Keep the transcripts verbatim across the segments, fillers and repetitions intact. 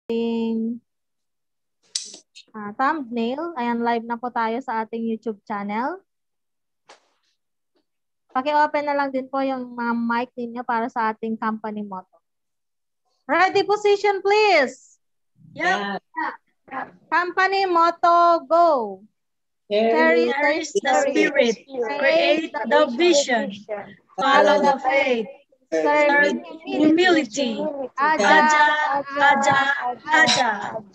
ating uh, thumbnail. Ayan, live na po tayo sa ating YouTube channel. Paki-open na lang din po yung mga mic ninyo para sa ating company motto. Ready position, please. Yeah. Company motto, go. Cherish the spirit, create the vision, follow the faith, serve humility. Aja, aja, aja.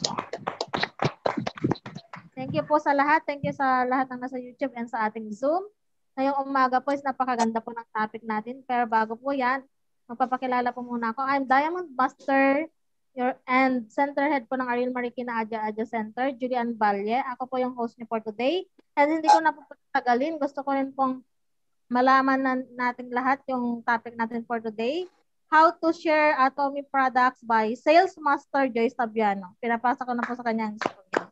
Thank you po sa lahat. Thank you sa lahat ng nasa YouTube and sa ating Zoom. Ngayong umaga po is napakaganda po ng topic natin. Pero bago po yan, magpapakilala po muna ako. I'm Diamond Master your, and Center Head po ng Ariel Marikina Adja Adja Center, Julian Valle. Ako po yung host niyo for today. And hindi ko na po patagalin. Gusto ko rin pong malaman na natin lahat yung topic natin for today. How to share Atomy products by Sales Master Joyce Tabiano. Pinapasa ko na po sa kanyang screen.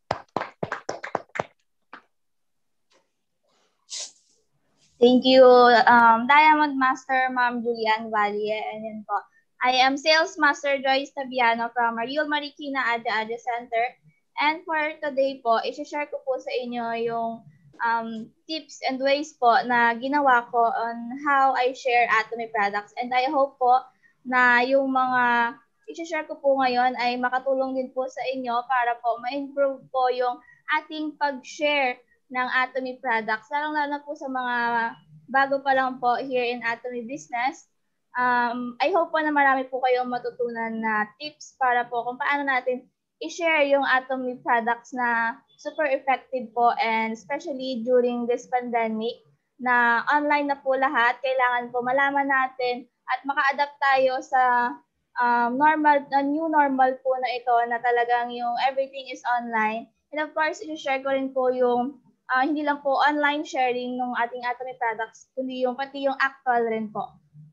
Thank you, um, Diamond Master, Ma'am Julian Valle. And then po, I am Sales Master Joyce Tabiano from Ariel Marikina Adja Adja Center. And for today po, i-share ko po sa inyo yung um, tips and ways po na ginawa ko on how I share Atomy products. And I hope po na yung mga i-share ko po ngayon ay makatulong din po sa inyo para po ma-improve po yung ating pag-share ng Atomy products, lalong-lalo po sa mga bago pa lang po here in Atomy business. Um, I hope po na marami po kayong matutunan na tips para po kung paano natin i-share yung Atomy products na super effective po, and especially during this pandemic na online na po lahat, kailangan po malaman natin at maka-adapt tayo sa um, normal, uh, new normal po na ito na talagang yung everything is online. And of course, i-share ko rin po yung Uh, hindi lang po online sharing ng ating Atomy products, kundi yung pati yung actual rin po.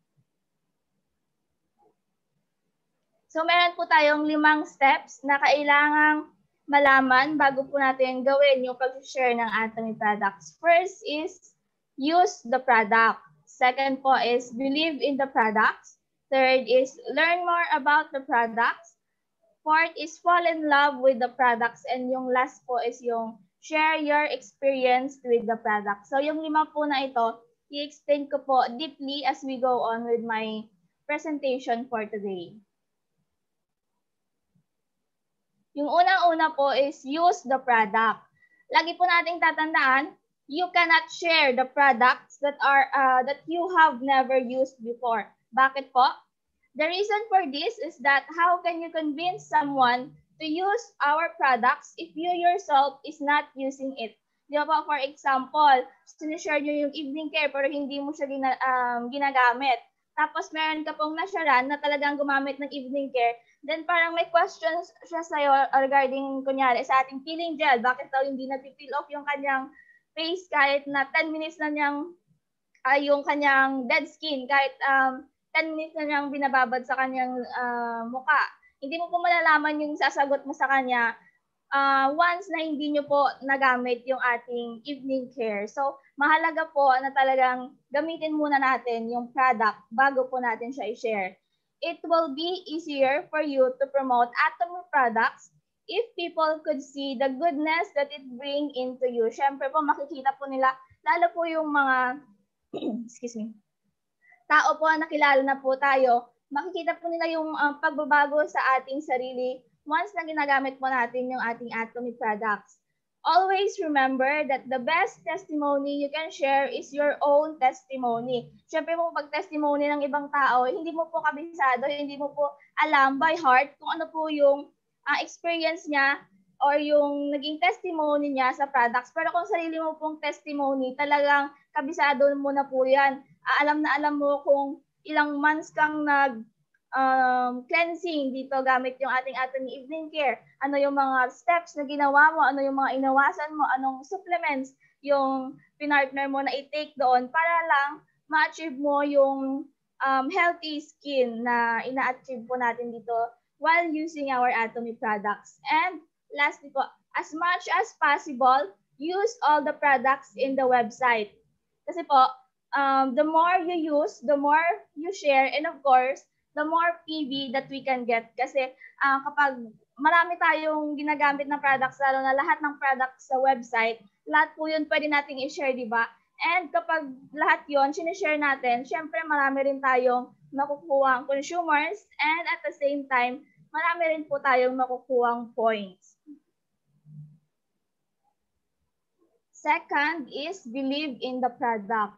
So meron po tayong limang steps na kailangang malaman bago po natin gawin yung pag-share ng Atomy products. First is use the product. Second po is believe in the products. Third is learn more about the products. Fourth is fall in love with the products. And yung last po is yung share your experience with the product. So yung lima po na ito, i-explain ko po deeply as we go on with my presentation for today. Yung unang-una po is use the product. Lagi po nating tatandaan, you cannot share the products that are uh, that you have never used before. Bakit po? The reason for this is that how can you convince someone to use our products if you yourself is not using it? Di ba po, for example, sinishare nyo yung evening care pero hindi mo siya gina, um, ginagamit. Tapos meron ka pong nasyaran na talagang gumamit ng evening care. Then parang may questions siya sa'yo regarding, kunyari, sa ating peeling gel. Bakit daw hindi na-peel off yung kanyang face kahit na ten minutes na niyang, uh, yung kanyang dead skin, kahit um, ten minutes na niyang binababad sa kanyang uh, muka. Hindi mo po malalaman yung sasagot mo sa kanya uh, once na hindi nyo po nagamit yung ating evening care. So, mahalaga po na talagang gamitin muna natin yung product bago po natin siya i-share. It will be easier for you to promote Atomy products if people could see the goodness that it bring into you. Siyempre po, makikita po nila, lalo po yung mga, excuse me, tao po na nakilala na po tayo, makikita po nila yung uh, pagbabago sa ating sarili once na ginagamit po natin yung ating Atomy products. Always remember that the best testimony you can share is your own testimony. Siyempre po, pag testimony ng ibang tao, hindi mo po kabisado, hindi mo po alam by heart kung ano po yung uh, experience niya or yung naging testimony niya sa products. Pero kung sarili mo pong testimony, talagang kabisado mo na po yan. Uh, alam na alam mo kung ilang months kang nag um, cleansing dito gamit yung ating Atomy evening care. Ano yung mga steps na ginawa mo, ano yung mga inawasan mo, anong supplements yung pinartner mo na i-take doon para lang ma-achieve mo yung um, healthy skin na ina-achieve po natin dito while using our Atomy products. And lastly po, as much as possible, use all the products in the website. Kasi po, Um, the more you use, the more you share, and of course, the more P V that we can get. Kasi uh, kapag marami tayong ginagamit na products, lalo na lahat ng products sa website, lahat po yun pwede nating i-share, di ba? And kapag lahat yun, sinishare natin, syempre marami rin tayong makukuha consumers, and at the same time, marami rin po tayong makukuha points. Second is believe in the product.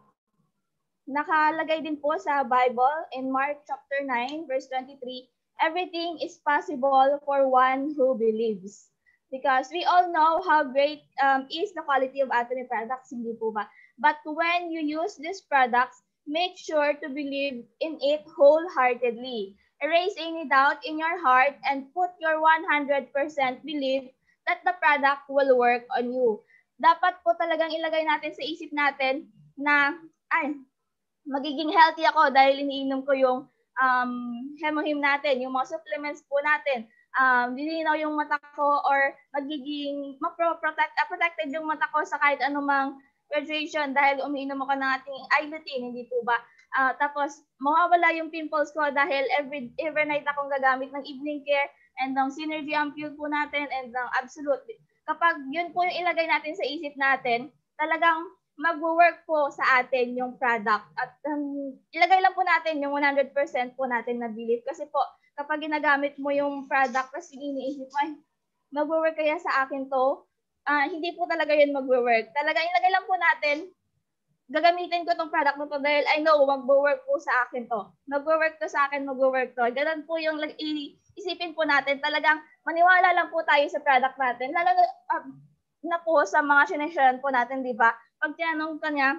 Nakalagay din po sa Bible in Mark chapter nine, verse twenty-three, everything is possible for one who believes. Because we all know how great um, is the quality of Atomy products, hindi po ba? But when you use these products, make sure to believe in it wholeheartedly. Erase any doubt in your heart and put your one hundred percent belief that the product will work on you. Dapat po talagang ilagay natin sa isip natin na, ay, magiging healthy ako dahil iniinom ko yung um, hemohim natin, yung mga supplements po natin. Um, dilinaw yung mata ko or magiging ma-protect, uh, protected yung mata ko sa kahit anumang radiation dahil umiinom ako ng ating eye lutein, hindi po ba? Uh, tapos, mawawala yung pimples ko dahil every, every night akong gagamit ng evening care and ng synergy ampule po natin and ng absolute. Kapag yun po yung ilagay natin sa isip natin, talagang mag-work po sa atin yung product. At um, ilagay lang po natin yung one hundred percent po natin na belief. Kasi po, kapag ginagamit mo yung product, kasi iniisip mo, ay, mag-work kaya sa akin to? Uh, hindi po talaga yun mag-work. Talaga ilagay lang po natin, gagamitin ko tong product na to dahil I know mag-work po sa akin to. Mag-work to sa akin, mag-work to. Ganun po yung isipin po natin. Talagang maniwala lang po tayo sa product natin. Lalo na, uh, na po sa mga sinesyaran po natin, di ba? Pag tinanong ka niya,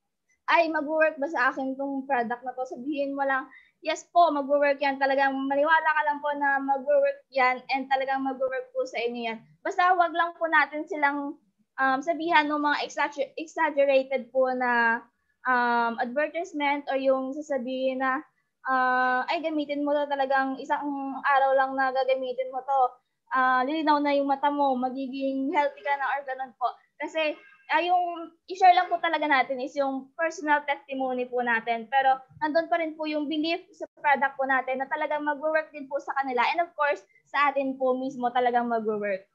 ay, mag-work ba sa akin tong product na to? Sabihin mo lang, yes po, mag-work yan. Talagang maniwala ka lang po na mag-work yan and talagang mag-work po sa inyo yan. Basta wag lang po natin silang um, sabihan ng mga exaggerated po na um, advertisement o yung sasabihin na uh, ay, gamitin mo to talagang isang araw lang na gagamitin mo to. Uh, lilinaw na yung mata mo, magiging healthy ka na or ganun po. Kasi uh, yung i-share lang po talaga natin is yung personal testimony po natin. Pero nandun pa rin po yung belief sa product po natin na talagang mag-work din po sa kanila. And of course, sa atin po mismo talagang mag-work.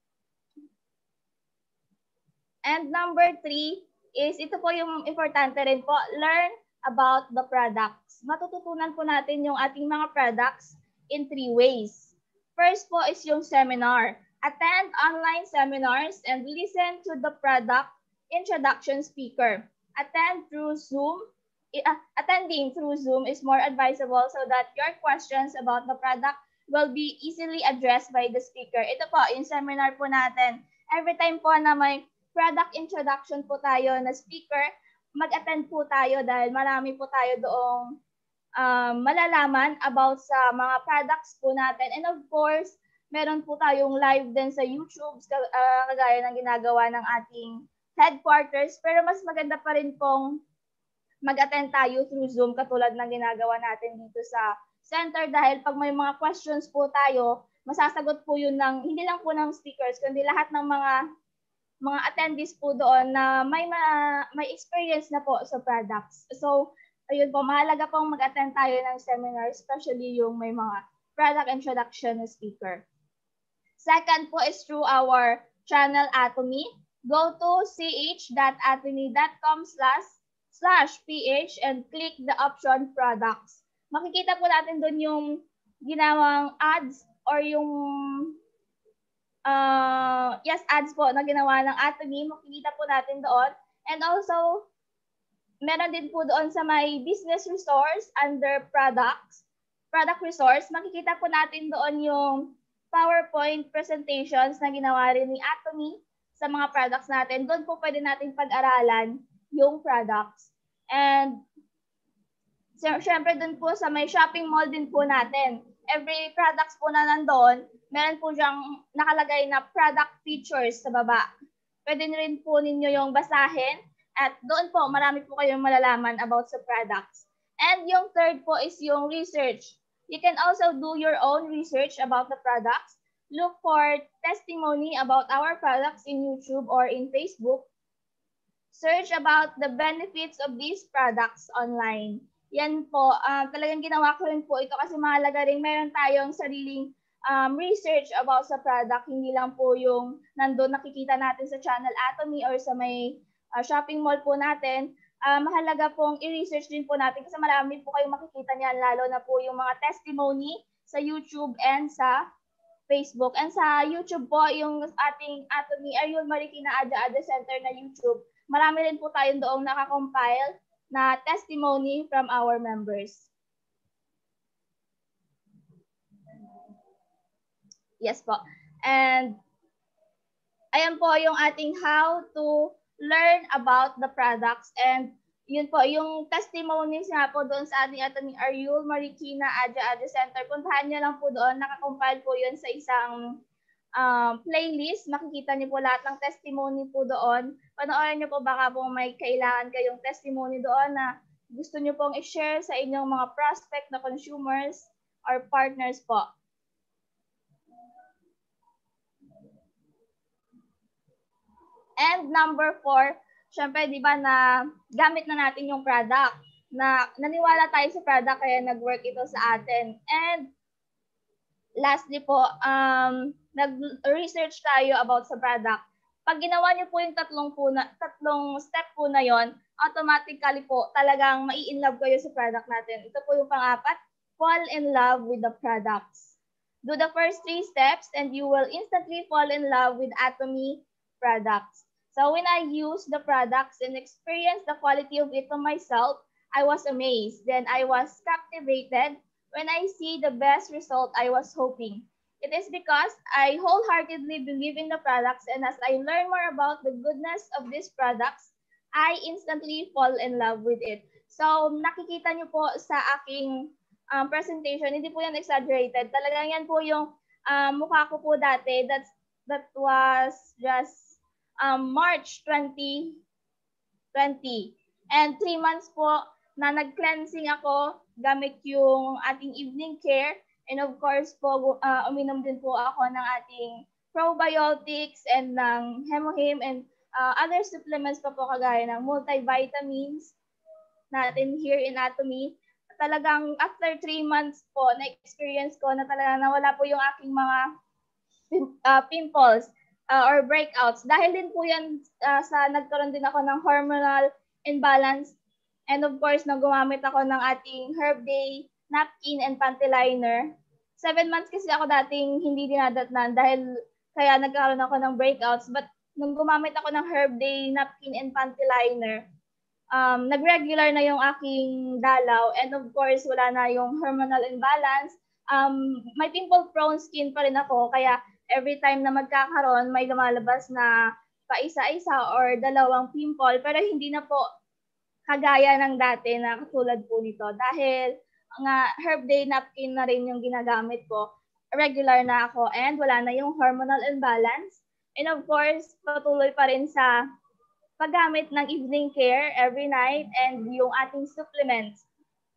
And number three is, ito po yung importante rin po, learn about the products. Matututunan po natin yung ating mga products in three ways. First po is yung seminar. Attend online seminars and listen to the product introduction speaker. Attend through Zoom. Uh, attending through Zoom is more advisable so that your questions about the product will be easily addressed by the speaker. Ito po, yung seminar po natin. Every time po na may product introduction po tayo na speaker, mag-attend po tayo dahil marami po tayo doong um, malalaman about sa mga products po natin. And of course, meron po tayong live din sa YouTube, uh, kagaya ng ginagawa ng ating headquarters. Pero mas maganda pa rin pong mag-attend tayo through Zoom katulad ng ginagawa natin dito sa center dahil pag may mga questions po tayo, masasagot po yun ng, hindi lang po ng speakers, kundi lahat ng mga mga attendees po doon na may ma, may experience na po sa products. So, ayun po, mahalaga pong mag-attend tayo ng seminar, especially yung may mga product introduction na speaker. Second po is through our channel Atomy. Go to ch.atomy.com slash slash ph and click the option products. Makikita po natin doon yung ginawang ads or yung Uh, yes, ads po na ginawa ng Atomy, makikita po natin doon. And also, meron din po doon sa may business resource under products, product resource, makikita po natin doon yung PowerPoint presentations na ginawa rin ni Atomy sa mga products natin. Doon po pwede natin pag-aralan yung products. And syempre doon po sa may shopping mall din po natin. Every products po na nandoon, meron po siyang nakalagay na product features sa baba. Pwede rin po ninyo yung basahin at doon po marami po kayong malalaman about sa products. And yung third po is yung research. You can also do your own research about the products. Look for testimony about our products in YouTube or in Facebook. Search about the benefits of these products online. Yan po, uh, talagang ginawa ko rin po ito kasi mahalaga rin meron tayong sariling um, research about sa product, hindi lang po yung nandun nakikita natin sa channel Atomy or sa may uh, shopping mall po natin. Uh, mahalaga pong i-research din po natin kasi marami po kayong makikita niyan, lalo na po yung mga testimony sa YouTube and sa Facebook. And sa YouTube po, yung ating Atomy Ayun Marikina Adja Adja Center na YouTube, marami rin po tayong doong nakakompile na testimony from our members. Yes po. And ayan po yung ating how to learn about the products. And yun po, yung testimonies nga po doon sa ating Atomy Ayun Marikina Adja Adja Center. Puntahan nyo lang po doon. Nakakompile po yun sa isang um, playlist. Makikita nyo po lahat ng testimony po doon. Panoorin nyo po baka po may kailangan kayong testimony doon na gusto nyo pong i-share sa inyong mga prospect na consumers or partners po. And number four, syempre, di ba, na gamit na natin yung product. Na naniwala tayo sa product kaya nag-work ito sa atin. And lastly po, um, nag-research tayo about sa product. Pag ginawa niyo po yung tatlong, po na, tatlong step po na yon, automatically po talagang mai-inlove kayo sa product natin. Ito po yung pang-apat, fall in love with the products. Do the first three steps and you will instantly fall in love with Atomy products. So when I use the products and experience the quality of it on myself, I was amazed. Then I was captivated when I see the best result I was hoping. It is because I wholeheartedly believe in the products, and as I learn more about the goodness of these products, I instantly fall in love with it. So nakikita niyo po sa aking um, presentation, hindi po yan exaggerated. Talagang yan po yung um, mukha ko po dati. That's, that was just Um, March twenty twenty. And three months po na nag-cleansing ako gamit yung ating evening care. And of course po, uh, uminom din po ako ng ating probiotics and ng hemohim and uh, other supplements pa po kagaya ng multivitamins natin here in Atomy. Talagang after three months po, na-experience ko na talagang nawala po yung aking mga uh, pimples. Uh, or breakouts. Dahil din po yan uh, sa nagkaroon din ako ng hormonal imbalance. And of course, nang gumamit ako ng ating Herb Day napkin and panty liner. Seven months kasi ako dating hindi dinadatnan dahil kaya nagkaroon ako ng breakouts. But nung gumamit ako ng Herb Day napkin and panty liner, um, nag-regular na yung aking dalaw. And of course, wala na yung hormonal imbalance. Um, may pimple-prone skin pa rin ako. Kaya every time na magkakaroon, may lumalabas na paisa-isa or dalawang pimple, pero hindi na po kagaya ng dati na katulad po nito. Dahil nga Herb Day napkin na rin yung ginagamit ko, regular na ako and wala na yung hormonal imbalance. And of course, patuloy pa rin sa paggamit ng evening care every night and yung ating supplements.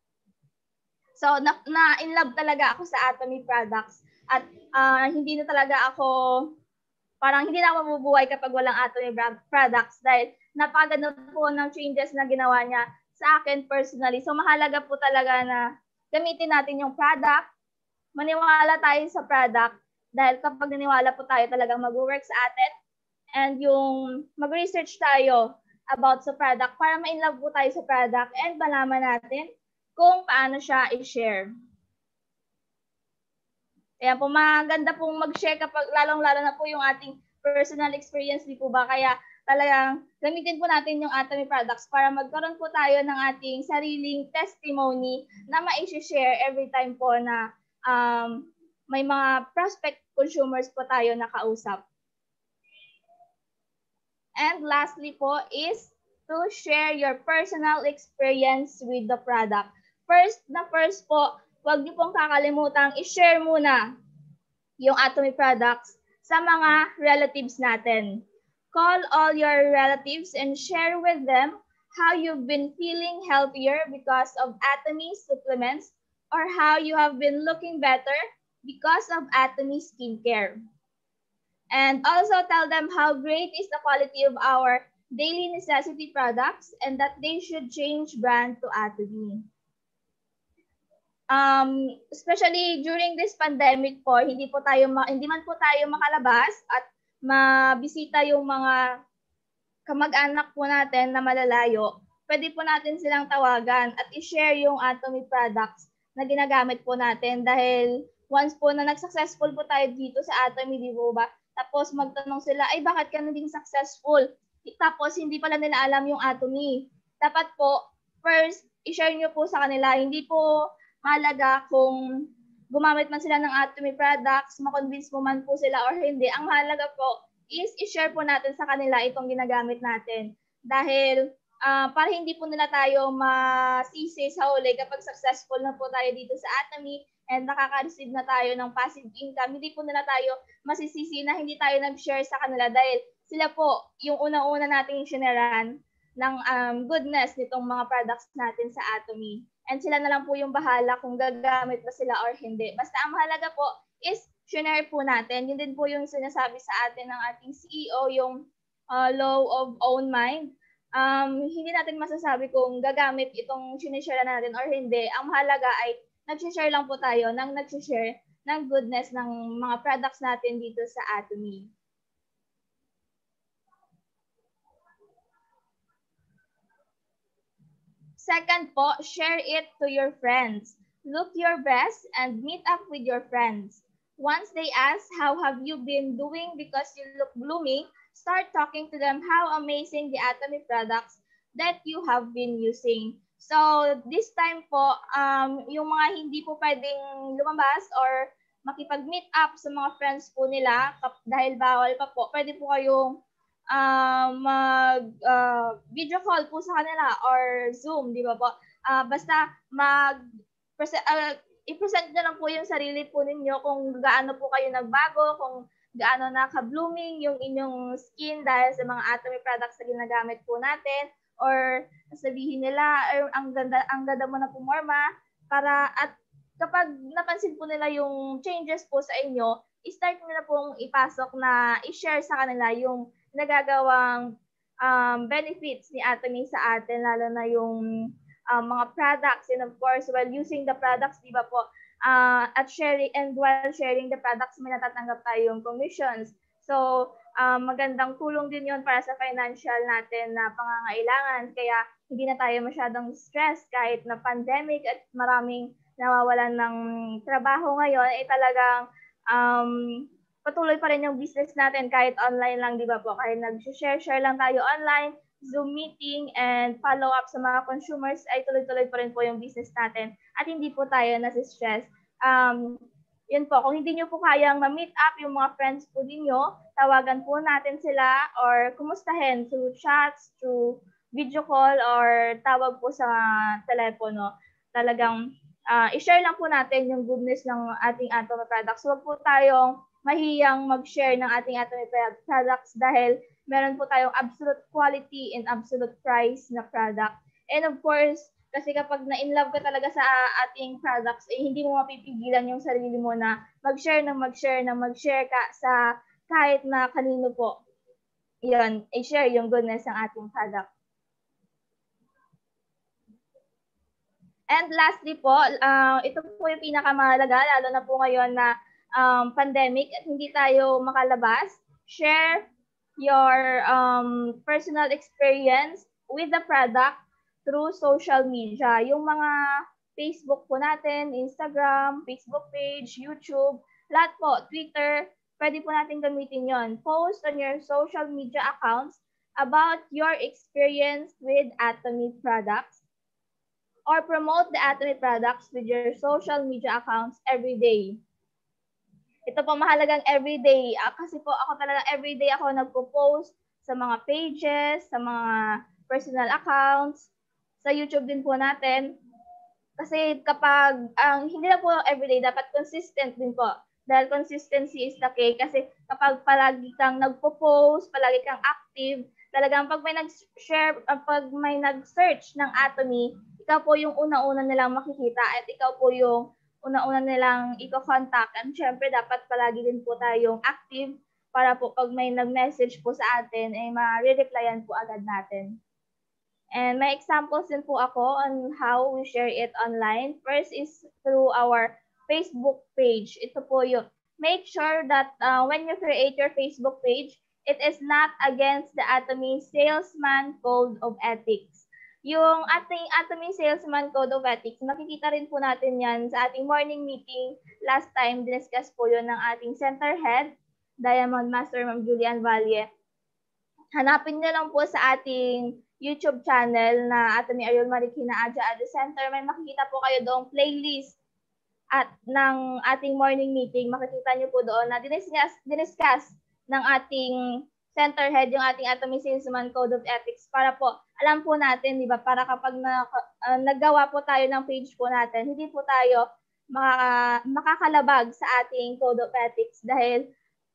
So, na, na in love talaga ako sa Atomy products. At uh, hindi na talaga ako, parang hindi na ako mabubuhay kapag walang Atomy products dahil napaganda po ng changes na ginawa niya sa akin personally. So mahalaga po talaga na gamitin natin yung product, maniwala tayo sa product dahil kapag naniwala po tayo talagang mag-work sa atin and yung mag-research tayo about sa product para ma-inlove po tayo sa product and malaman natin kung paano siya i-share. Kaya po maganda pong mag-share kapag lalong-lalo na po yung ating personal experience, di po ba? Kaya talagang gamitin po natin yung Atomy products para magkaroon po tayo ng ating sariling testimony na ma-share every time po na um, may mga prospect consumers po tayo nakausap. And lastly po is to share your personal experience with the product. First na first po, huwag niyo pong kakalimutang i-share muna yung Atomy products sa mga relatives natin. Call all your relatives and share with them how you've been feeling healthier because of Atomy supplements or how you have been looking better because of Atomy skincare. And also tell them how great is the quality of our daily necessity products and that they should change brand to Atomy. um, especially during this pandemic po, hindi po tayo ma- hindi man po tayo makalabas at mabisita yung mga kamag-anak po natin na malalayo, pwede po natin silang tawagan at i-share yung Atomy products na ginagamit po natin dahil once po na nag-successful po tayo dito sa Atomy, di po ba? Tapos magtanong sila, ay bakit ka naging successful? Tapos hindi pala nila alam yung Atomy. Dapat po, first, i-share nyo po sa kanila. Hindi po mahalaga kung gumamit man sila ng Atomy products, makonvince mo man po sila or hindi. Ang mahalaga po is i-share po natin sa kanila itong ginagamit natin. Dahil uh, para hindi po nila tayo masisi sa huli kapag successful na po tayo dito sa Atomy and nakaka-receive na tayo ng passive income, hindi po nila tayo masisisi na hindi tayo nag-share sa kanila dahil sila po yung una-una nating sharean ng um, goodness nitong mga products natin sa Atomy. And sila na lang po yung bahala kung gagamit ba sila or hindi. Basta ang mahalaga po is share po natin. Yun din po yung sinasabi sa atin ng ating C E O, yung uh, law of own mind. Um, hindi natin masasabi kung gagamit itong sinishare natin or hindi. Ang mahalaga ay nag-share lang po tayo nang nag-share ng goodness ng mga products natin dito sa Atomy. Second po, share it to your friends. Look your best and meet up with your friends. Once they ask, how have you been doing because you look blooming, start talking to them how amazing the Atomy products that you have been using. So, this time po, um, yung mga hindi po pwedeng lumabas or makipag-meet up sa mga friends po nila dahil bawal pa po, pwede po kayong uh, mag uh, video call po sa kanila or Zoom, di ba po? Uh, basta mag uh, i-present nyo lang po yung sarili po ninyo kung gaano po kayo nagbago, kung gaano naka-blooming yung inyong skin dahil sa mga Atomy products na ginagamit po natin, or sabihin nila, ay, ang ganda, ang ganda mo na pumorma, para at kapag napansin po nila yung changes po sa inyo, i-start nila pong ipasok na i-share sa kanila yung nagagawang um, benefits ni Atomy sa atin, lalo na yung Um, mga products, and of course, while using the products, di ba po, uh, at sharing, and while sharing the products, may natatanggap tayong commissions. So, um, magandang tulong din yun para sa financial natin na pangangailangan. Kaya, hindi na tayo masyadong stress kahit na pandemic at maraming nawawalan ng trabaho ngayon, ay eh, talagang um, patuloy pa rin yung business natin kahit online lang, di ba po? Kahit nag-share-share lang tayo online, Zoom meeting, and follow-up sa mga consumers, ay tuloy-tuloy pa rin po yung business natin at hindi po tayo nasi-stress. Um, yun po, kung hindi nyo po kayang ma-meet up yung mga friends po ninyo, tawagan po natin sila or kumustahin through chats, through video call, or tawag po sa telepono. Talagang uh, i-share lang po natin yung goodness ng ating Atomy products. Huwag po tayong mahiyang mag-share ng ating Atomy products dahil meron po tayong absolute quality and absolute price na product. And of course, kasi kapag na-inlove ka talaga sa ating products, eh, hindi mo mapipigilan yung sarili mo na mag-share na mag-share na mag-share ka sa kahit na kanino po. Yun, i-share yung goodness ng ating product. And lastly po, uh, ito po yung pinakamahalaga, lalo na po ngayon na um, pandemic at hindi tayo makalabas. Share your um, personal experience with the product through social media. Yung mga Facebook po natin, Instagram, Facebook page, YouTube, lahat po, Twitter, pwede po natin gamitin yon. Post on your social media accounts about your experience with Atomy products or promote the Atomy products with your social media accounts every day. Ito po mahalagang everyday. Uh, kasi po ako talaga everyday ako nagpo-post sa mga pages, sa mga personal accounts, sa YouTube din po natin. Kasi kapag, ang um, hindi na po everyday, dapat consistent din po. Dahil consistency is the key. Kasi kapag palagi kang nagpo-post, palagi kang active, talagang pag may nag-share, uh, pag may nag-search ng Atomy, ikaw po yung una-una nilang makikita at ikaw po yung una-una nilang i-contact. And syempre, dapat palagi din po tayong active para po pag may nag-message po sa atin, ay eh, ma-replyan po agad natin. And may examples din po ako on how we share it online. First is through our Facebook page. Ito po yung, make sure that uh, when you create your Facebook page, it is not against the Atomy Salesman Code of Ethics. Yung ating Atomy Salesman Code of Ethics, makikita rin po natin yan sa ating morning meeting. Last time, diniscuss po yun ng ating center head, Diamond Master Ma'am Julian Valle. Hanapin niyo lang po sa ating YouTube channel na Atomy Ariel Marikina Aja Ado Center. May makikita po kayo doong playlist at ng ating morning meeting. Makikita niyo po doon na diniscuss, diniscuss ng ating center head yung ating Atomy Salesman Code of Ethics para po alam po natin, di ba, para kapag na, uh, naggawa po tayo ng page po natin, hindi po tayo makaka, makakalabag sa ating Code of Ethics dahil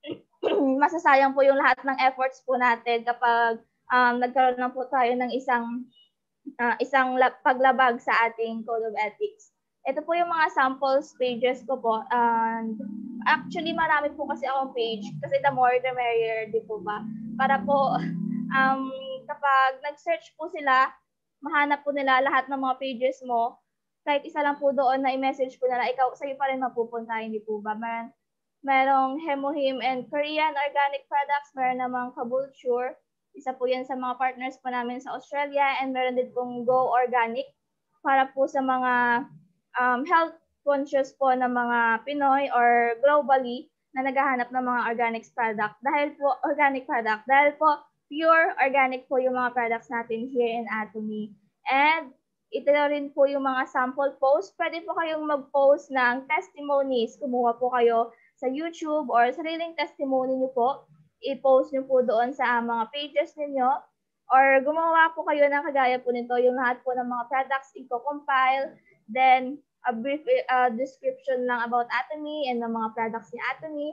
masasayang po yung lahat ng efforts po natin kapag um, nagkaroon na po tayo ng isang uh, isang paglabag sa ating Code of Ethics. Ito po yung mga samples pages ko po. And actually, marami po kasi akong page kasi the more the merrier, di po ba? Para po um, kapag nag-search po sila, mahanap po nila lahat ng mga pages mo, kahit isa lang po doon na i-message po nila, ikaw, sa'yo pa rin mapupunta, hindi po ba? Mer merong Hemohim and Korean organic products, meron namang Kabulture, isa po yan sa mga partners po namin sa Australia, and meron din pong Go Organic para po sa mga um, health conscious po ng mga Pinoy or globally na naghahanap ng mga organic product. Dahil po, organic product, dahil po pure organic po yung mga products natin here in Atomy. And ito rin po yung mga sample posts. Pwede po kayong mag-post ng testimonies. Kumuha po kayo sa YouTube or sariling testimony nyo po. I-post nyo po doon sa mga pages ninyo. Or gumawa po kayo ng kagaya po nito, yung lahat po ng mga products, i-compile. Then, a brief uh, description lang about Atomy and ng mga products ni Atomy.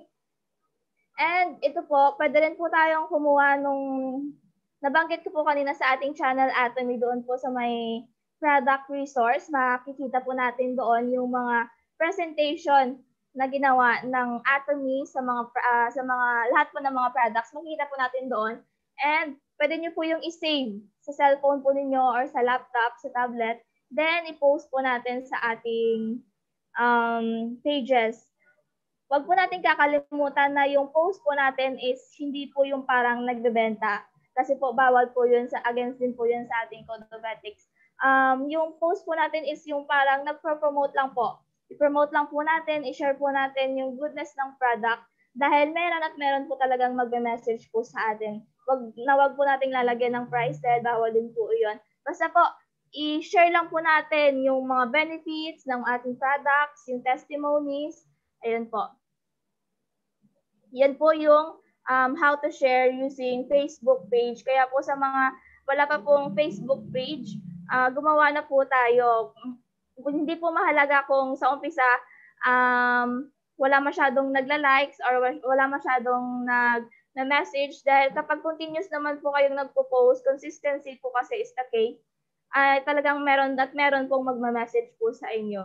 And ito po, pwede rin po tayong kumuha nung nabanggit ko po kanina sa ating channel Atomy doon po sa may product resource. Makikita po natin doon yung mga presentation na ginawa ng Atomy sa mga uh, sa mga lahat po ng mga products. Makikita po natin doon. And pwede niyo po yung i-save sa cellphone po ninyo or sa laptop, sa tablet. Then i-post po natin sa ating um, pages. Wag po natin kakalimutan na yung post po natin is hindi po yung parang nagbebenta. Kasi po bawal po yun, sa against din po yun sa ating Code of Ethics. Um, yung post po natin is yung parang nagpro-promote lang po. I-promote lang po natin, i-share po natin yung goodness ng product dahil meron at meron po talagang magbe-message po sa atin. Wag, na wag po nating lalagyan ng price dahil bawal din po yun. Basta po, i-share lang po natin yung mga benefits ng ating products, yung testimonies. Ayun po. Yan po yung um, how to share using Facebook page. Kaya po sa mga wala pa pong Facebook page, uh, gumawa na po tayo. Hindi po mahalaga kung sa umpisa um, wala masyadong nagla-likes or wala masyadong nag na message dahil kapag continuous naman po kayong nagpo-post, consistency po kasi is the key, ay talagang meron at meron pong magma-message po sa inyo.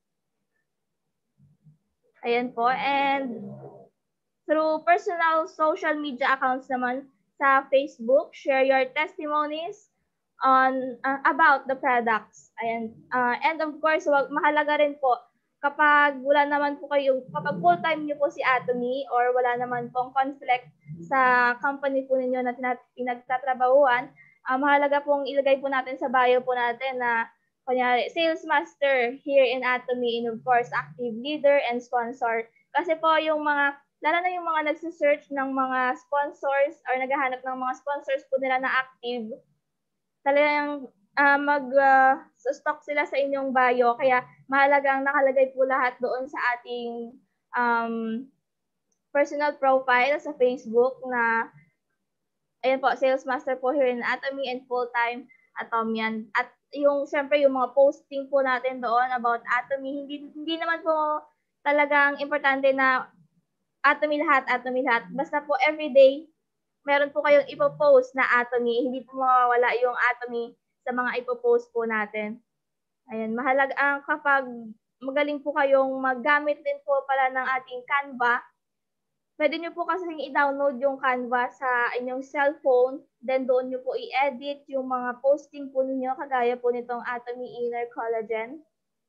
Ayan po. And through personal social media accounts naman sa Facebook, share your testimonies on uh, about the products. Ayan. Uh, and of course, wag, mahalaga rin po kapag wala naman po kayo, kapag full-time niyo po si Atomy or wala naman pong conflict sa company po ninyo na pinagtatrabahuan, uh, mahalaga pong ilagay po natin sa bio po natin na kunyari, sales master here in Atomy and of course, active leader and sponsor. Kasi po yung mga, lalo na yung mga nagsisearch ng mga sponsors or naghahanap ng mga sponsors po nila na active, talagang uh, mag-stock uh, sila sa inyong bio. Kaya mahalagang nakalagay po lahat doon sa ating um, personal profile sa Facebook na ayun po, sales master po here in Atomy and full-time Atomian. At yung siyempre yung mga posting po natin doon about Atomy, hindi, hindi naman po talagang importante na Atomy lahat, Atomy lahat. Basta po everyday, meron po kayong ipopost na Atomy. Hindi po mawawala yung Atomy sa mga ipopost po natin. Ayan, mahalaga ang kapag magaling po kayong maggamit din po pala ng ating Canva, Pwede nyo po kasi i-download yung Canva sa inyong cellphone. Then doon nyo po i-edit yung mga posting po ninyo kagaya po nitong Atomy Inner Collagen.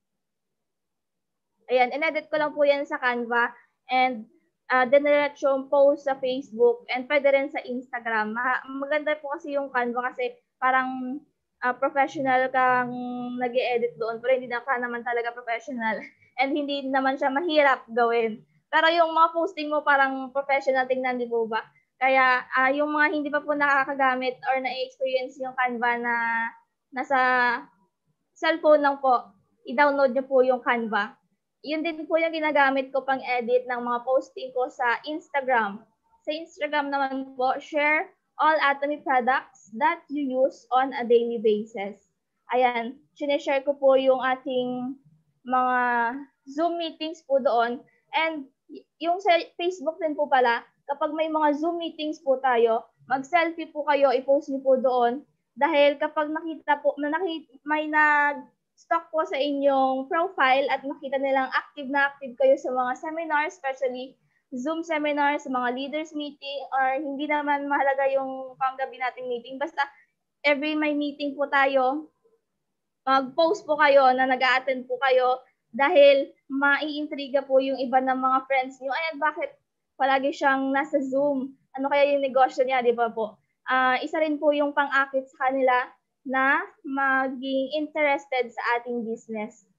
Ayan, in-edit ko lang po yan sa Canva. And uh, diniretso yung post sa Facebook and pwede rin sa Instagram. Ma- maganda po kasi yung Canva kasi parang uh, professional kang nag-i-edit doon pero hindi na ka naman talaga professional. And hindi naman siya mahirap gawin. Pero yung mga posting mo parang professional tingnan, di po ba? Kaya uh, yung mga hindi pa po nakakagamit or na-experience yung Canva na nasa cellphone lang po, i-download nyo po yung Canva. Yun din po yung ginagamit ko pang edit ng mga posting ko sa Instagram. Sa Instagram naman po, share all Atomy products that you use on a daily basis. Ayan, sinishare ko po yung ating mga Zoom meetings po doon. And yung sa Facebook din po pala, kapag may mga Zoom meetings po tayo, mag-selfie po kayo, i-post niyo po doon. Dahil kapag nakita po, na nakita, may nag-stock po sa inyong profile at nakita nilang active na active kayo sa mga seminars, especially Zoom seminars, mga leaders meeting, or hindi naman mahalaga yung panggabi nating meeting. Basta every may meeting po tayo, mag-post po kayo na nag-a-attend po kayo dahil maiintriga po yung iba ng mga friends niyo. Ayan, bakit palagi siyang nasa Zoom? Ano kaya yung negosyo niya, di ba po? Uh, isa rin po yung pang-akit sa kanila na maging interested sa ating business.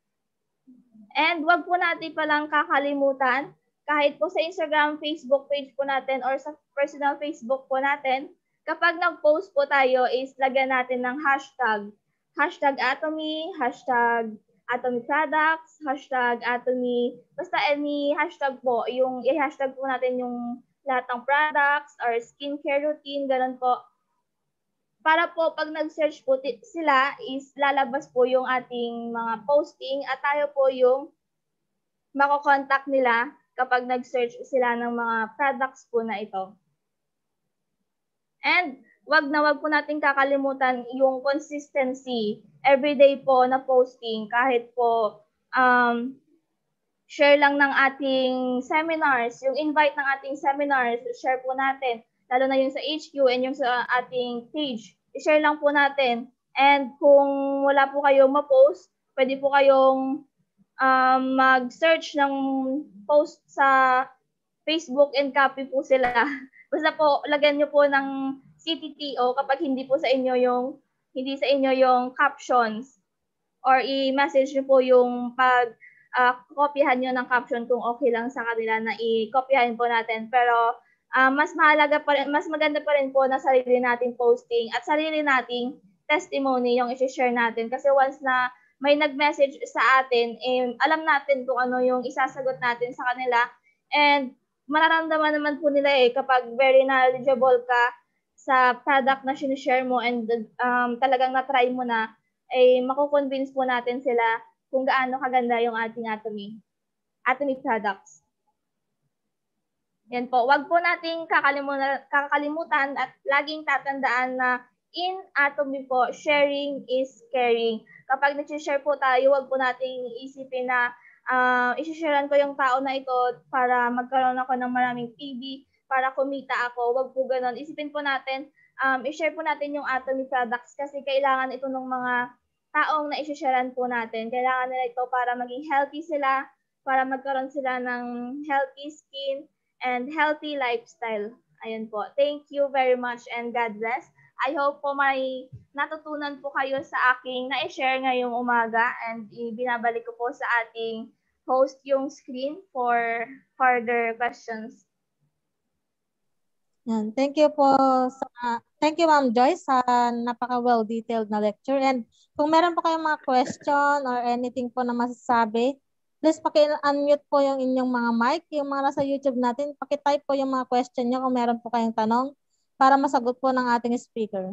And wag po natin palang kakalimutan, kahit po sa Instagram, Facebook page po natin or sa personal Facebook po natin, kapag nag-post po tayo is lagyan natin ng hashtag. Hashtag Atomy, hashtag Atomy Products, hashtag Atomy, basta any hashtag po, yung i-hashtag po natin yung lahat ng products or skincare routine, ganun po. Para po pag nag-search po sila is lalabas po yung ating mga posting at tayo po yung mako-contact nila kapag nag-search sila ng mga products po na ito. And wag na wag po natin kakalimutan yung consistency. Everyday po na posting kahit po um, share lang ng ating seminars, yung invite ng ating seminars, share po natin, lalo na yung sa H Q and yung sa ating page. I-share lang po natin. And kung wala po kayong ma-post, pwede po kayong um, mag-search ng post sa Facebook and copy po sila. Basta po, lagyan nyo po ng C T T O kapag hindi po sa inyo yung, hindi sa inyo yung captions. Or i-message nyo po yung pag uh, kopyahan nyo ng caption kung okay lang sa kanila na i-kopyahin po natin. Pero uh, mas mahalaga pa rin, mas maganda pa rin po na sarili nating posting at sarili nating testimony yung i-share natin. Kasi once na may nag-message sa atin, eh, alam natin kung ano yung isasagot natin sa kanila. And mararamdaman naman po nila eh kapag very knowledgeable ka sa product na sinishare mo and um, talagang na-try mo na, ay eh, mako-convince po natin sila kung gaano kaganda yung ating Atomy. Atomy products. Yan po. Wag po nating kakalimutan, kakalimutan at laging tatandaan na in Atomy po, sharing is caring. Kapag nag-share po tayo, wag po nating isipin na uh, isi-sharean ko yung tao na ito para magkaroon ako ng maraming P B, para kumita ako. Wag po ganun. Isipin po natin, um, i-share po natin yung Atomy products kasi kailangan ito ng mga taong na isi-sharean po natin. Kailangan nila ito para maging healthy sila, para magkaroon sila ng healthy skin and healthy lifestyle. Ayun po. Thank you very much and God bless. I hope po may natutunan po kayo sa aking na-share ngayong umaga and ibinabalik ko po sa ating host yung screen for further questions. Yan. Thank you po sa thank you Ma'am Joyce sa napaka well detailed na lecture, and kung meron po kayong mga question or anything po na masasabi, please paki-unmute po yung inyong mga mic, yung mga nasa YouTube natin, paki-type po yung mga question niyo kung meron po kayong tanong para masagot po ng ating speaker.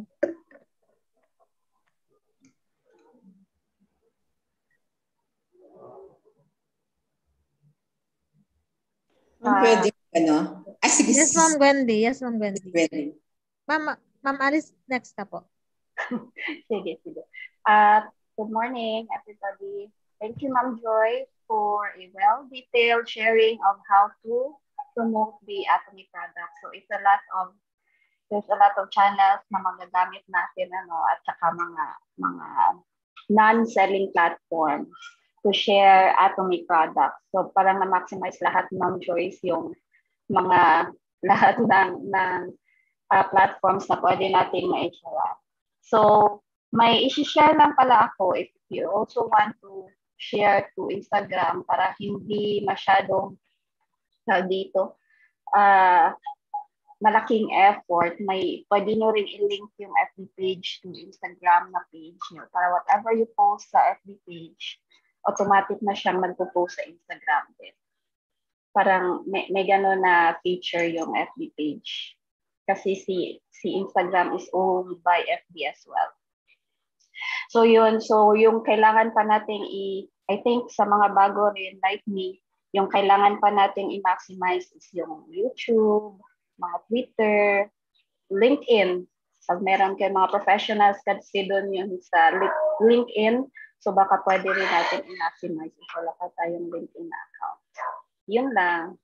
Uh, Pwede ano? Ah, sige, yes, Ma'am Wendy. Yes, Ma'am Wendy. Wendy. Ma'am, Ma'am Alice, next na po. sige, sige. Uh, good morning, everybody. Thank you, Ma'am Joyce, for a well-detailed sharing of how to promote the Atomy product. So it's a lot of there's a lot of channels na magagamit natin ano at saka mga mga non-selling platforms to share Atomy products. So parang na-maximize lahat ng Joyce yung mga lahat ng ng uh, platforms na pwede natin ma-share. So may i-share lang pala ako if you also want to share to Instagram para hindi masyadong uh, dito uh, malaking effort, may pwede nyo rin i-link yung F B page to Instagram na page nyo para whatever you post sa F B page, automatic na siyang magpo-post sa Instagram din. Parang may, may gano'n na feature yung F B page. Kasi si, si Instagram is owned by F B as well. So yun, so yung kailangan pa natin i, I think sa mga bago rin like me, yung kailangan pa natin i-maximize is yung YouTube, mga Twitter, LinkedIn. Pag meron kayo mga professionals kasi doon yung sa LinkedIn, so baka pwede rin natin i-maximize if wala pa tayong LinkedIn na account. Yun lang.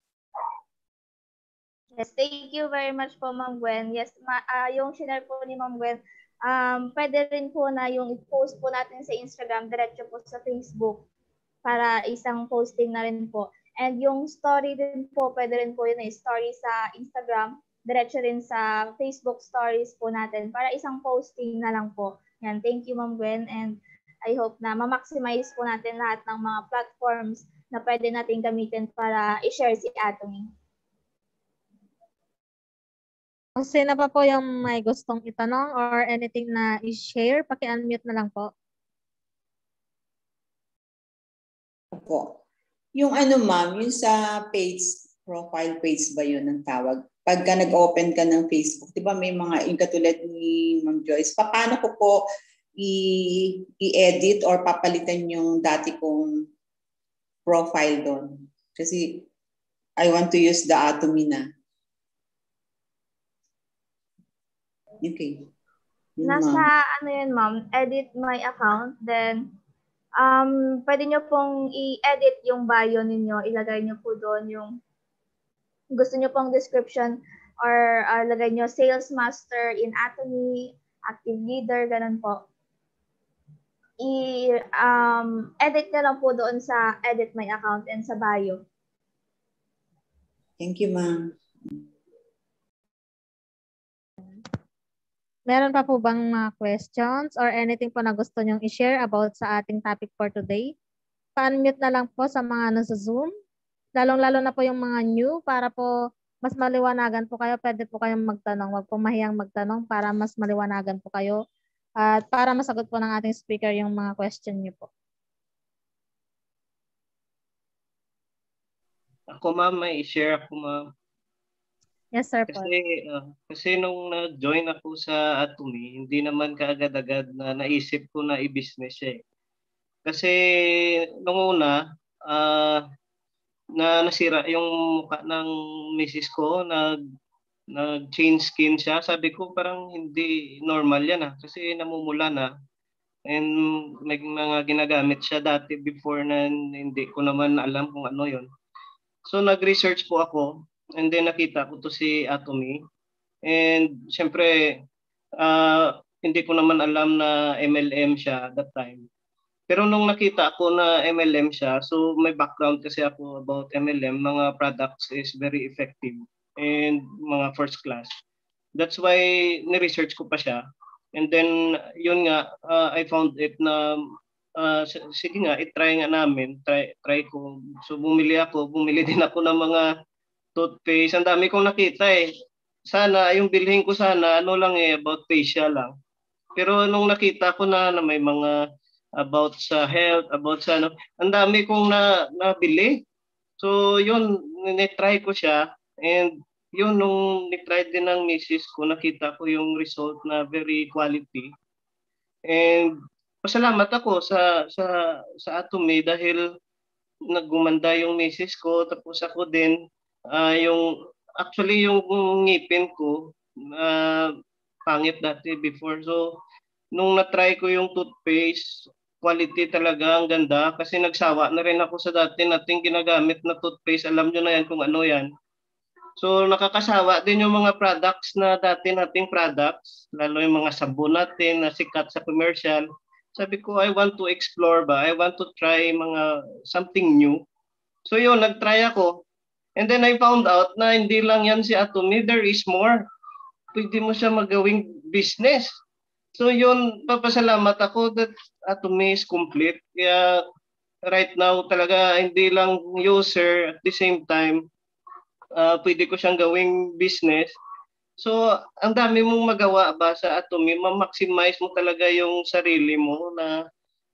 Yes, thank you very much po, Ma'am Gwen. Yes, ma uh, yung share po ni Ma'am Gwen, um, pwede rin po na yung i-post po natin sa Instagram, diretso po sa Facebook para isang posting na rin po. And yung story din po, pwede rin po yun eh, story sa Instagram, diretso rin sa Facebook stories po natin para isang posting na lang po. Yan, thank you Ma'am Gwen, and I hope na ma-maximize po natin lahat ng mga platforms na pwede natin gamitin para i-share si Atomy. Kung sino pa po yung may gustong itanong or anything na i-share, paki-unmute na lang po. Opo. Yung ano ma'am, yung sa page, profile page ba yun ang tawag? Pagka nag-open ka ng Facebook, di ba may mga, yung katulad ni Ma'am Joyce, paano ko po i-edit or papalitan yung dati kong profile doon? Kasi I want to use the Atomy na. Okay. Yun, Nasa ano yun ma'am, edit my account, then Um, pwede nyo pong i-edit yung bio ninyo, ilagay nyo po doon yung gusto nyo pong description or uh, lagay nyo sales master in Atomy, active leader, ganun po. I, um, edit nyo lang po doon sa edit my account and sa bio. Thank you, ma'am. Meron pa po bang mga questions or anything po na gusto nyong i-share about sa ating topic for today? Pa-unmute na lang po sa mga nasa Zoom. Lalong-lalo na po yung mga new para po mas maliwanagan po kayo. Pwede po kayong magtanong. Huwag po mahiyang magtanong para mas maliwanagan po kayo at para masagot po ng ating speaker yung mga question niyo po. Ako ma'am, may i-share ako ma'am. Yes, sir. Kasi, uh, kasi nung nag-join ako sa Atomy, hindi naman kaagad-agad na naisip ko na i-business siya eh. Kasi nung una, uh, na nasira yung mukha ng misis ko, nag, nag-change skin siya. Sabi ko parang hindi normal yan ah, kasi namumula na. And may mga ginagamit siya dati before na hindi ko naman alam kung ano yon. So nag-research po ako. And then nakita ko to si Atomy. And syempre, uh, hindi ko naman alam na M L M siya that time. Pero nung nakita ko na M L M siya, so may background kasi ako about M L M, mga products is very effective and mga first class. That's why ni-research ko pa siya. And then, yun nga, uh, I found it na, uh, sige nga, i-try nga namin, try, try ko. So bumili ako, bumili din ako ng mga toothpaste. Ang dami kong nakita eh. Sana, yung bilhin ko sana, ano lang eh, about facial lang. Pero nung nakita ko na, na may mga about sa health, about sa ano, ang dami kong na, nabili. So yun, nitry ko siya. And yun, nung nitry din ng misis ko, nakita ko yung result na very quality. And pasalamat ako sa, sa, sa Atomy dahil naggumanda yung misis ko, tapos ako din, Uh, yung actually yung ngipin ko uh, pangit dati before. So nung na-try ko yung toothpaste, quality talaga, ang ganda kasi nagsawa na rin ako sa dati nating ginagamit na toothpaste. Alam nyo na yan kung ano yan. So nakakasawa din yung mga products na dati nating products, lalo yung mga sabon natin na sikat sa commercial. Sabi ko, I want to explore ba? I want to try mga something new. So yun, nag-try ako. And then I found out na hindi lang yan si Atomy, there is more. Pwede mo siya magawing business. So yun, papasalamat ako that Atomy is complete. Kaya right now talaga hindi lang user at the same time, uh, pwede ko siyang gawing business. So, ang dami mong magawa ba sa Atomy, ma-maximize mo talaga yung sarili mo na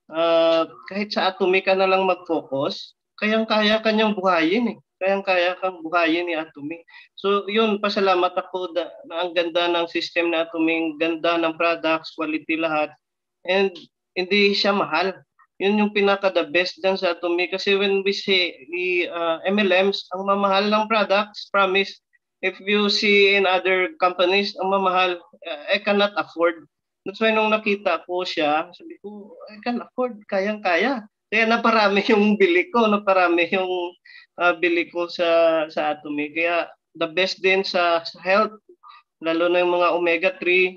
uh, kahit sa Atomy ka na lang mag-focus, kayang-kaya kanyang buhayin eh. Kayang-kaya kang buhayin ni Atomy. So, yun, pasalamat ako da, na ang ganda ng system na Atomy, ang ganda ng products, quality lahat. And hindi siya mahal. Yun yung pinaka-the best dyan sa Atomy. Kasi when we say uh, M L Ms, ang mamahal ng products, promise, if you see in other companies, ang mamahal, uh, I cannot afford. That's why nung nakita ko siya, sabi ko, I can afford, kayang-kaya. Kaya naparami yung bili ko, naparami yung uh, bili ko sa sa Atomy. Kaya the best din sa, sa health, lalo na yung mga omega three,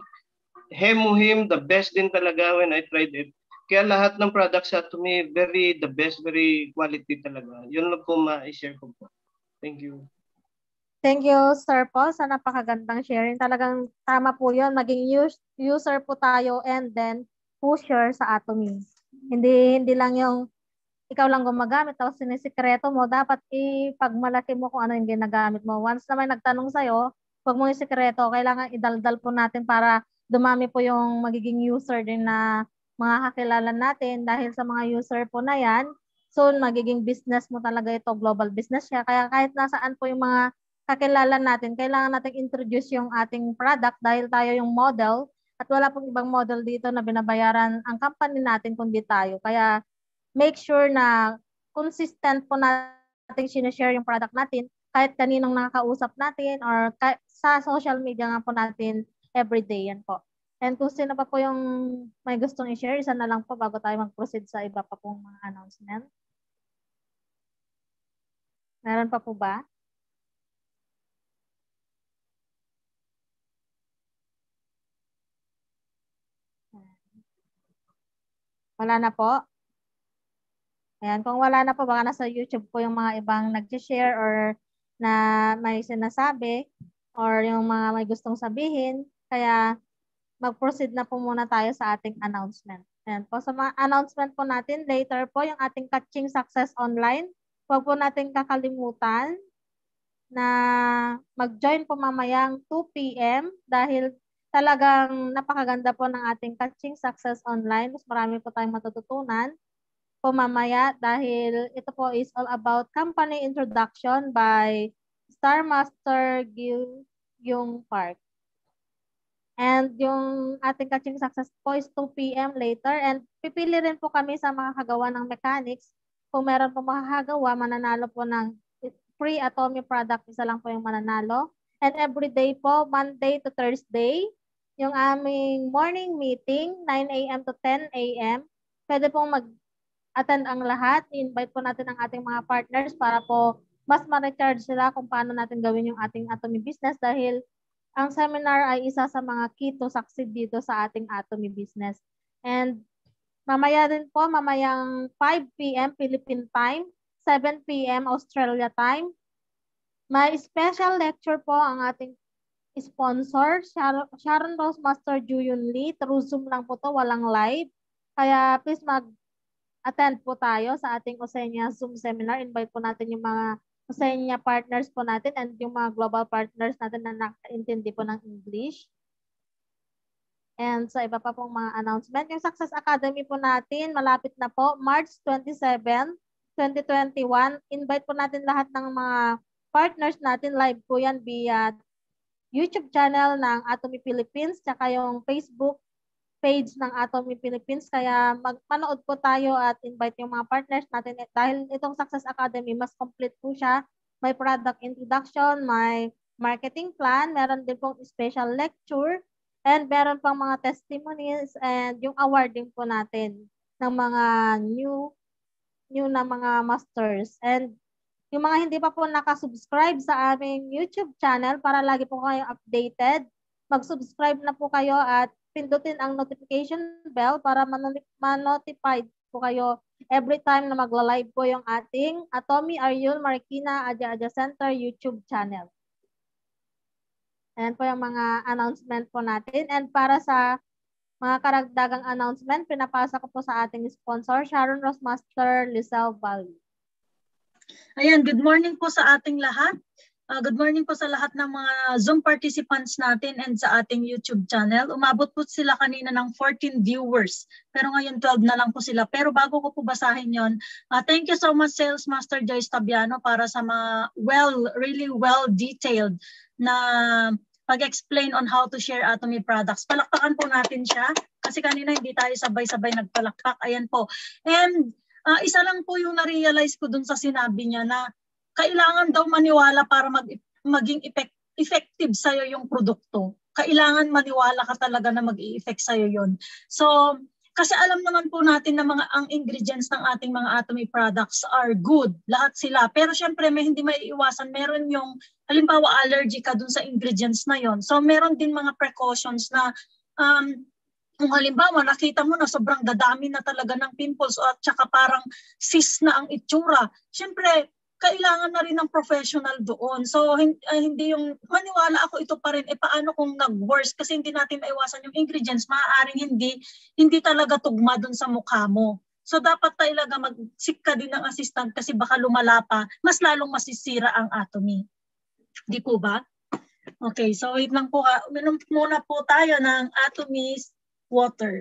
Hemuhim, the best din talaga when I tried it. Kaya lahat ng products sa Atomy, very the best, very quality talaga. Yun lang po ma-share ko po. Thank you. Thank you, Sir Paul, sa napakagandang sharing. Talagang tama po yun. Maging use, user po tayo and then pusher sa Atomy. Hindi hindi lang yung ikaw lang gumagamit tapos sinisikreto mo. Dapat ipagmalaki mo kung ano yung ginagamit mo. Once na may nagtanong sa'yo, huwag mo yung sikreto. Kailangan idaldal po natin para dumami po yung magiging user din na mga kakilala natin. Dahil sa mga user po na yan, soon magiging business mo talaga ito. Global business siya. Kaya kahit nasaan po yung mga kakilala natin, kailangan natin introduce yung ating product dahil tayo yung model at wala pong ibang model dito na binabayaran ang company natin kundi tayo. Kaya make sure na consistent po natin sinishare yung product natin kahit kaninong nakakausap natin or sa social media nga po natin everyday yan po. And kung sino pa po yung may gustong i-share, isa na lang po bago tayo mag-proceed sa iba pa pong mga announcement. Meron pa po ba? Wala na po? Ayan, kung wala na po, baka nasa YouTube po yung mga ibang nag-share or na may sinasabi or yung mga may gustong sabihin. Kaya mag-proceed na po muna tayo sa ating announcement. Ayan po, sa mga announcement po natin, later po yung ating Catching Success Online. Huwag po natin kakalimutan na mag-join po mamayang two P M dahil talagang napakaganda po ng ating Catching Success Online. Mas marami po tayong matututunan po mamaya dahil ito po is all about company introduction by Star Master Gil Yung Park. And yung ating Catching Success po is two P M later. And pipili rin po kami sa mga kagawa ng mechanics. Kung meron po makakagawa, mananalo po ng free Atomy product. Isa lang po yung mananalo. And every day po, Monday to Thursday, yung aming morning meeting, nine A M to ten A M Pwede pong mag-attend ang lahat. I-invite po natin ang ating mga partners para po mas ma-recharge sila kung paano natin gawin yung ating Atomy business dahil ang seminar ay isa sa mga key to succeed dito sa ating Atomy business. And mamaya din po, mamayang five P M Philippine time, seven P M Australia time. May special lecture po ang ating sponsor, Sharon, Sharon Rose Master Juyun Lee. Through Zoom lang po to, walang live. Kaya please mag-attend po tayo sa ating Osenia Zoom seminar. Invite po natin yung mga Osenia partners po natin and yung mga global partners natin na nakaintindi po ng English. And sa iba pa pong mga announcement, yung Success Academy po natin, malapit na po, March twenty-seven, twenty twenty-one. Invite po natin lahat ng mga partners natin, live po yan via YouTube channel ng Atomy Philippines, tsaka yung Facebook page ng Atomy Philippines. Kaya magmanood po tayo at invite yung mga partners natin. Dahil itong Success Academy, mas complete po siya. May product introduction, may marketing plan, meron din pong special lecture, and meron pang mga testimonies and yung awarding po natin ng mga new new na mga masters. And Yung mga hindi pa po nakasubscribe sa aming YouTube channel para lagi po kayong updated, mag-subscribe na po kayo at pindutin ang notification bell para ma-notified po kayo every time na magla-live po yung ating Atomy Ariel Marikina Adya Adya Center YouTube channel. Ayan po yung mga announcement po natin. And para sa mga karagdagang announcement, pinapasa ko po sa ating sponsor, Sharon Rosmaster, Lizelle Valley. Ayan, good morning po sa ating lahat. Uh, good morning po sa lahat ng mga Zoom participants natin and sa ating YouTube channel. Umabot po sila kanina ng fourteen viewers. Pero ngayon twelve na lang po sila. Pero bago ko po basahin yon, uh, thank you so much Sales Master Joyce Tabiano para sa mga well, really well detailed na pag-explain on how to share Atomy products. Palakpakan po natin siya kasi kanina hindi tayo sabay-sabay nagpalakpak. Ayan po. And uh, isa lang po yung na-realize ko dun sa sinabi niya na kailangan daw maniwala para mag, maging effect, effective sa'yo yung produkto. Kailangan maniwala ka talaga na mag-i-effect sa'yo yun. So, kasi alam naman po natin na mga ang ingredients ng ating mga Atomy products are good. Lahat sila. Pero syempre may hindi maiiwasan. Meron yung, halimbawa allergy ka dun sa ingredients na yon. So, meron din mga precautions na um, kung halimbawa nakita mo na sobrang dadami na talaga ng pimples at saka parang cyst na ang itsura. Syempre, kailangan na rin ng professional doon. So, hindi yung maniwala ako ito pa rin, eh paano kung nag-worse? Kasi hindi natin maiwasan yung ingredients, maaaring hindi, hindi talaga tugma doon sa mukha mo. So, dapat talaga mag-seek ka din ng assistant kasi baka lumala pa, mas lalong masisira ang Atomy. Di po ba? Okay, so wait lang po. Uminom muna po tayo ng Atomy's water.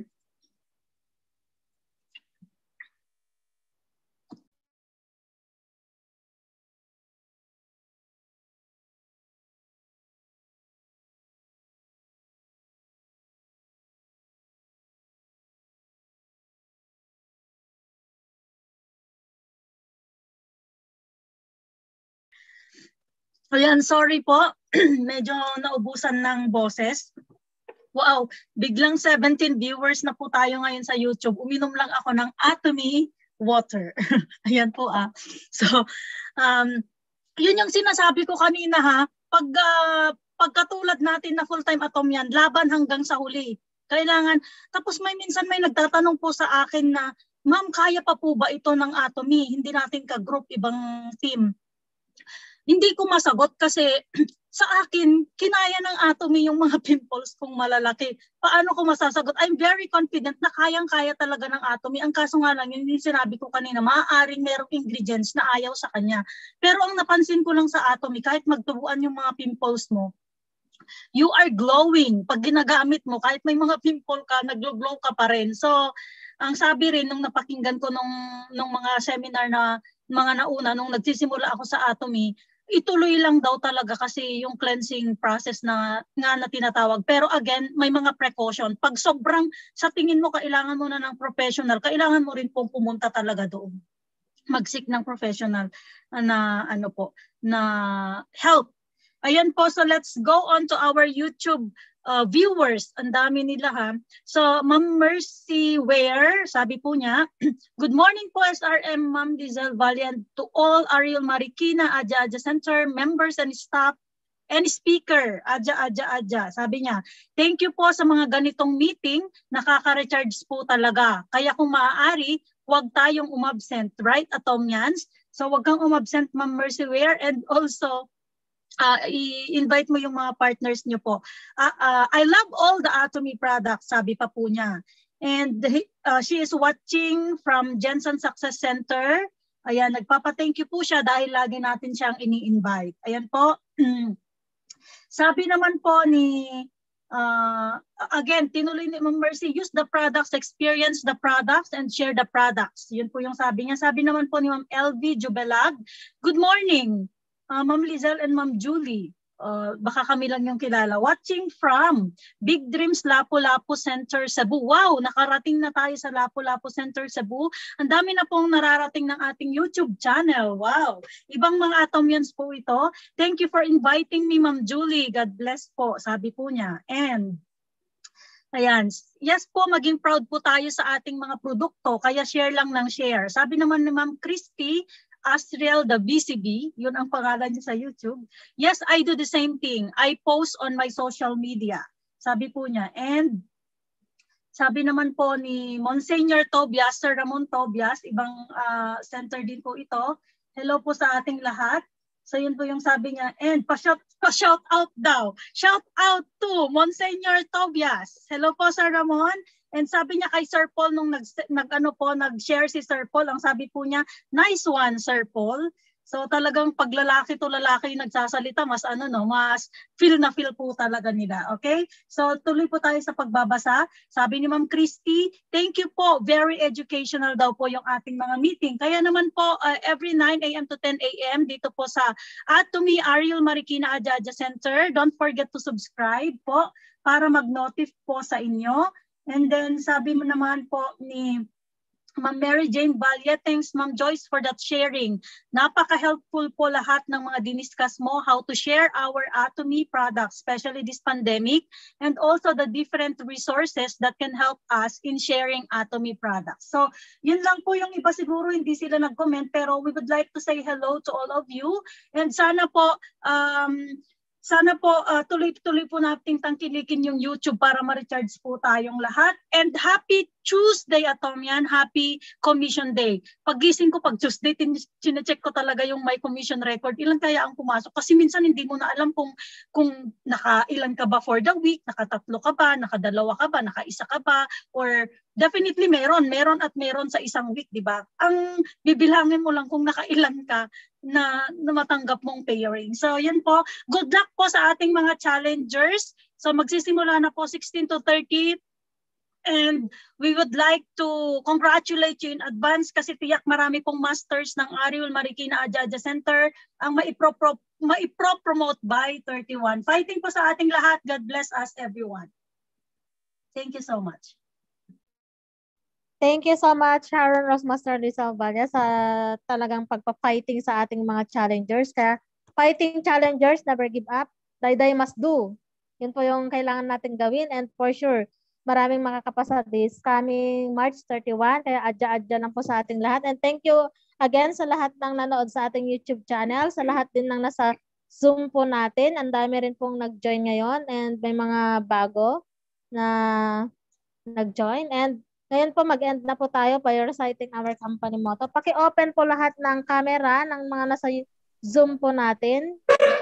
Ayan, sorry po. Medyo naubusan ng boses. Wow, biglang seventeen viewers na po tayo ngayon sa YouTube. Uminom lang ako ng Atomy water. Ayan po ah. So, um, yun yung sinasabi ko kanina ha. Pag, uh, pagkatulad natin na full-time Atomyan, laban hanggang sa huli. Kailangan, tapos may minsan may nagtatanong po sa akin na, ma'am, kaya pa po ba ito ng Atomy? Hindi natin ka-group, ibang team. Hindi ko masagot kasi sa akin, kinaya ng Atomy yung mga pimples kung malalaki. Paano ko masasagot? I'm very confident na kayang-kaya talaga ng Atomy. Ang kaso nga lang, yun yung sinabi ko kanina, maaaring merong ingredients na ayaw sa kanya. Pero ang napansin ko lang sa Atomy, kahit magtubuan yung mga pimples mo, you are glowing. Pag ginagamit mo, kahit may mga pimple ka, nag-glow ka pa rin. So, ang sabi rin nung napakinggan ko nung, nung mga seminar na mga nauna, nung nagsisimula ako sa Atomy, ituloy lang daw talaga kasi yung cleansing process na nga na tinatawag. Pero again, may mga precaution. Pag sobrang sa tingin mo kailangan mo na ng professional, kailangan mo rin pong pumunta talaga doon. Mag-seek ng professional na ano po, na help. Ayan po, so let's go on to our YouTube uh, viewers. Ang dami nila ha. So, Ma'am Mercy Ware, sabi po niya, good morning po S R M, Ma'am Lizelle Valiant, to all Ariel Marikina Adya Adya Center members and staff and speaker. Adya Adya Adya. Sabi niya, thank you po sa mga ganitong meeting, nakaka-recharge po talaga. Kaya kung maaari, huwag tayong umabsent, right, Atomyans? So, huwag kang umabsent, Ma'am Mercy Ware, and also, Uh, i-invite mo yung mga partners nyo po. Uh, uh, I love all the Atomy products, sabi pa po niya. And uh, she is watching from Jensen Success Center. Ayan, nagpapa-thank you po siya dahil lagi natin siyang ini-invite. Ayan po. Sabi naman po ni, uh, again, tinuloy ni Ma'am Mercy, use the products, experience the products, and share the products. Yun po yung sabi niya. Sabi naman po ni Ma'am L V Jubelag, good morning. Uh, Ma'am Lizelle and Ma'am Julie, uh, baka kami lang yung kilala. Watching from Big Dreams Lapu-Lapu Center, Cebu. Wow, nakarating na tayo sa Lapu-Lapu Center, Cebu. Ang dami na pong nararating ng ating YouTube channel. Wow, ibang mga Atomyans po ito. Thank you for inviting me, Ma'am Julie. God bless po, sabi po niya. And ayan, yes po, maging proud po tayo sa ating mga produkto, kaya share lang ng share. Sabi naman ni Ma'am Christy, Asriel the B C B, yun ang pangalan niya sa YouTube. Yes, I do the same thing. I post on my social media. Sabi po niya. And sabi naman po ni Monsignor Tobias, Sir Ramon Tobias, ibang uh, center din po ito. Hello po sa ating lahat. So yun po yung sabi niya. And pa-shout, pa-shout out daw. Shout out to Monsignor Tobias. Hello po Sir Ramon. And sabi niya kay Sir Paul nung nag, nag ano po nag-share si Sir Paul, ang sabi po niya, nice one Sir Paul. So talagang pag lalaki to lalaki yung nagsasalita, mas ano no, mas feel na feel po talaga nila. Okay? So tuloy po tayo sa pagbabasa. Sabi ni Ma'am Christy, thank you po. Very educational daw po yung ating mga meeting. Kaya naman po uh, every nine A M to ten A M dito po sa Atomy Ariel Marikina Ajaja Center. Don't forget to subscribe po para mag-notif po sa inyo. And then sabi mo naman po ni Ma'am Mary Jane Balya, thanks Ma'am Joyce for that sharing. Napaka-helpful po lahat ng mga diniscuss mo, how to share our Atomy products, especially this pandemic, and also the different resources that can help us in sharing Atomy products. So yun lang po yung iba siguro hindi sila nag-comment, pero we would like to say hello to all of you. And sana po, um, Sana po uh, tuloy-tuloy po nating tangkilikin yung YouTube para ma-recharge po tayong lahat. And happy Tuesday, Atomian. Happy Commission Day. Pagising ko pag Tuesday, chinecheck ko talaga yung my commission record. Ilan kaya ang pumasok? Kasi minsan hindi mo na alam kung kung nakailan ka ba for the week, nakatatlo ka ba, nakadalawa ka ba, nakaisa ka ba, or definitely meron, meron at meron sa isang week, di ba? Ang bibilangin mo lang kung nakailan ka na, na matanggap mong paying. So yan po, good luck po sa ating mga challengers. So magsisimula na po sixteen to thirty. And we would like to congratulate you in advance kasi tiyak marami pong masters ng Ariel Marikina Ajaja Center ang maipro-promote maipro by thirty-one. Fighting po sa ating lahat. God bless us everyone. Thank you so much. Thank you so much, Sharon Rosmaster Rizal Valle, sa talagang pagpa-fighting sa ating mga challengers. Kaya fighting challengers, never give up. Die-die must do. Yun po yung kailangan natin gawin. And for sure, maraming makakapasa this coming March thirty-one. Kaya adya-adya lang po sa ating lahat. And thank you again sa lahat ng nanood sa ating YouTube channel. Sa lahat din ng nasa Zoom po natin. Ang dami rin pong nag-join ngayon. And may mga bago na nag-join. And ngayon po mag-end na po tayo by reciting our company motto. Paki-open po lahat ng camera ng mga nasa Zoom po natin.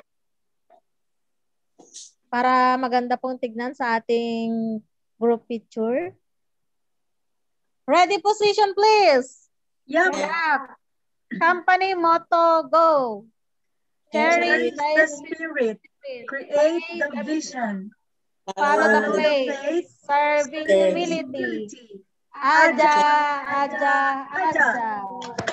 Para maganda pong tignan sa ating group picture. Ready position, please. Yep. Yep. Company motto, go. Cherish Cherish the spirit. Create the vision. Follow the Follow the faith. faith. Serving Serving humility. humility. Aja, aja, aja. Aja.